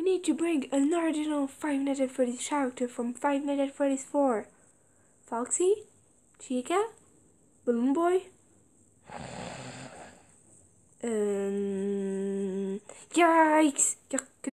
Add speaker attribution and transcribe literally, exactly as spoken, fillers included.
Speaker 1: need to bring an original Five Nights at Freddy's character from Five Nights at Freddy's four. Foxy? Chica? Balloon Boy? Um, yikes!